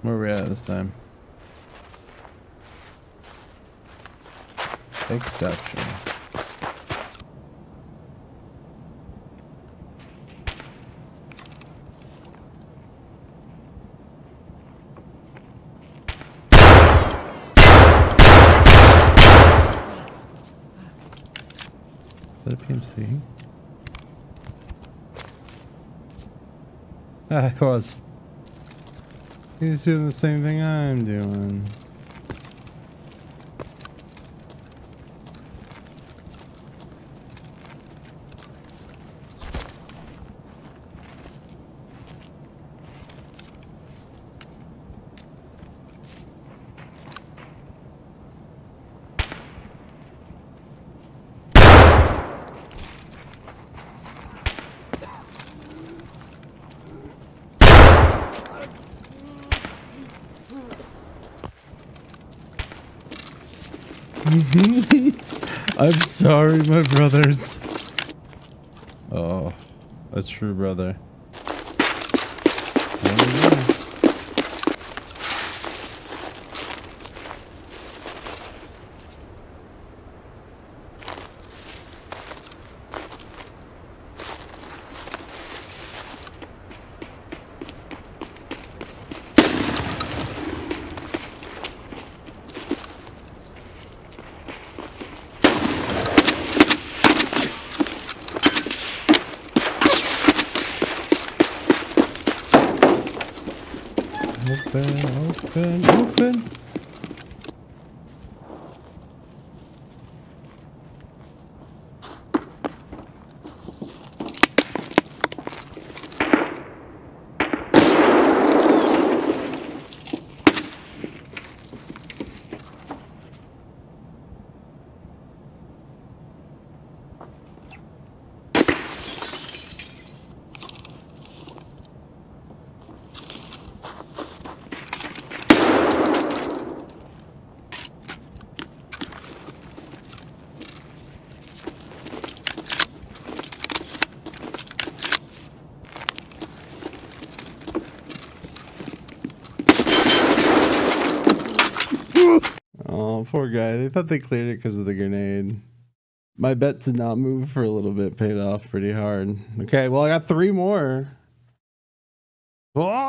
Where are we at this time? Exception. Is that a PMC? Ah, it was. He's doing the same thing I'm doing. I'm sorry, my brothers. Oh, a true brother. Open. Oh, poor guy. They thought they cleared it because of the grenade. My bet to not move for a little bit paid off pretty hard. Okay, well, I got 3 more. Oh!